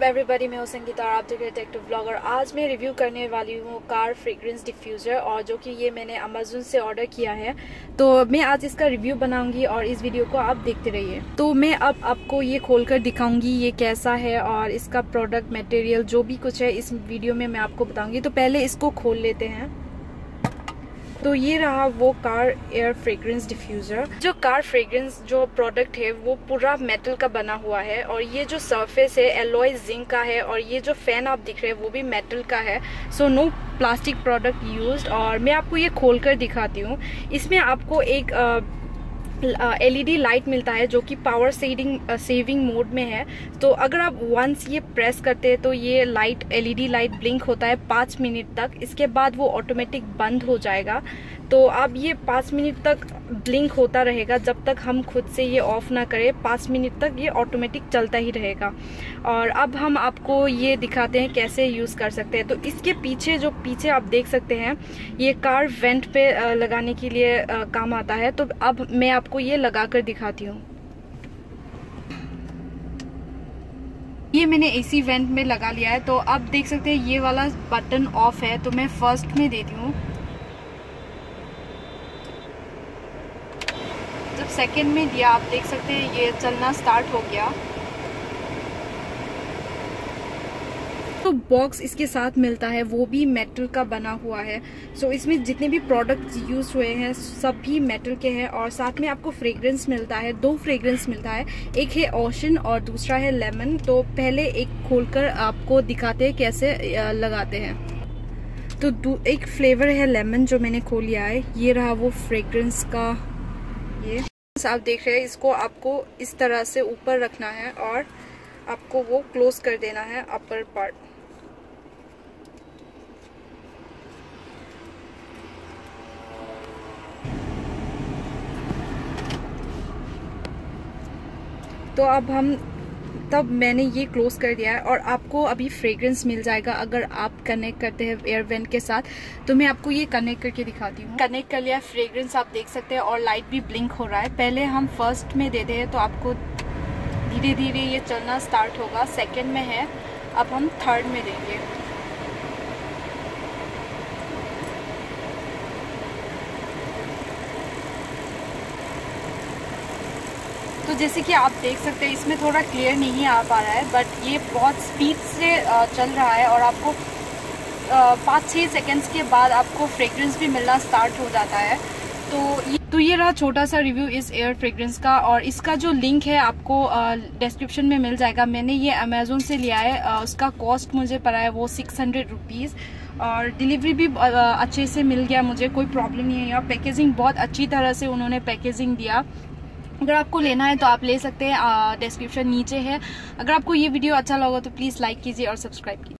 Everybody, मैं हूं संगीता और आप देख रहे हैं टेक टू ब्लॉगर। आज मैं रिव्यू करने वाली हूं कार फ्रेग्रेंस डिफ्यूज़र, और जो कि ये मैंने अमेज़न से ऑर्डर किया है। तो मैं आज इसका रिव्यू बनाऊंगी और इस वीडियो को आप देखते रहिए। तो मैं अब आपको ये खोलकर दिखाऊंगी ये कैसा है और इसका प्रोडक्ट मटेरियल जो भी कुछ है इस वीडियो में मैं आपको बताऊंगी। तो पहले इसको खोल लेते हैं। तो ये रहा वो कार एयर फ्रेग्रेंस डिफ्यूज़र। जो कार फ्रेग्रेंस जो प्रोडक्ट है वो पूरा मेटल का बना हुआ है, और ये जो सरफेस है एलॉय जिंक का है, और ये जो फैन आप दिख रहे हैं वो भी मेटल का है। So no plastic product used. और मैं आपको ये खोलकर दिखाती हूँ। इसमें आपको एक LED लाइट मिलता है जो कि पावर सेविंग मोड में है। तो अगर आप वंस ये प्रेस करते हैं तो ये लाइट LED लाइट ब्लिंक होता है 5 मिनट तक। इसके बाद वो ऑटोमेटिक बंद हो जाएगा। तो अब ये 5 मिनट तक ब्लिंक होता रहेगा जब तक हम खुद से ये ऑफ ना करें। 5 मिनट तक ये ऑटोमेटिक चलता ही रहेगा। और अब हम आपको ये दिखाते हैं कैसे यूज़ कर सकते हैं। तो इसके पीछे आप देख सकते हैं ये कार वेंट पे लगाने के लिए काम आता है। तो अब मैं आपको ये लगाकर दिखाती हूँ। ये मैंने AC वेंट में लगा लिया है। तो अब देख सकते हैं ये वाला बटन ऑफ है, तो मैं फर्स्ट में देती हूँ। जब सेकंड में दिया आप देख सकते हैं ये चलना स्टार्ट हो गया। तो बॉक्स इसके साथ मिलता है वो भी मेटल का बना हुआ है। सो इसमें जितने भी प्रोडक्ट्स यूज हुए हैं सब भी मेटल के हैं। और साथ में आपको फ्रेग्रेंस मिलता है, 2 फ्रेग्रेंस मिलता है। एक है ओशन और दूसरा है लेमन। तो पहले एक खोलकर आपको दिखाते हैं कैसे लगाते हैं। तो एक फ्लेवर है लेमन जो मैंने खोल लिया है। ये रहा वो फ्रेग्रेंस का। ये आप देख रहे हैं, इसको आपको इस तरह से ऊपर रखना है और आपको वो क्लोज कर देना है अपर पार्ट। तो अब मैंने ये क्लोज कर दिया है और आपको अभी फ्रेग्रेंस मिल जाएगा अगर आप कनेक्ट करते हैं एयर वेंट के साथ। तो मैं आपको ये कनेक्ट करके दिखाती हूँ। कनेक्ट कर लिया, फ्रेग्रेंस आप देख सकते हैं और लाइट भी ब्लिंक हो रहा है। पहले हम फर्स्ट में देते हैं तो आपको धीरे धीरे ये चलना स्टार्ट होगा। सेकंड में है, अब हम थर्ड में देंगे। तो जैसे कि आप देख सकते हैं इसमें थोड़ा क्लियर नहीं आ पा रहा है, बट ये बहुत स्पीड से चल रहा है और आपको 5-6 सेकेंड्स के बाद आपको फ्रेग्रेंस भी मिलना स्टार्ट हो जाता है। तो ये रहा छोटा सा रिव्यू इस एयर फ्रेग्रेंस का, और इसका जो लिंक है आपको डिस्क्रिप्शन में मिल जाएगा। मैंने ये अमेज़न से लिया है। उसका कॉस्ट मुझे पड़ा है वो 600 रुपीज़, और डिलीवरी भी अच्छे से मिल गया मुझे, कोई प्रॉब्लम नहीं है। और पैकेजिंग बहुत अच्छी तरह से उन्होंने पैकेजिंग दिया। अगर आपको लेना है तो आप ले सकते हैं, डिस्क्रिप्शन नीचे है। अगर आपको ये वीडियो अच्छा लगा तो प्लीज़ लाइक कीजिए और सब्सक्राइब कीजिए।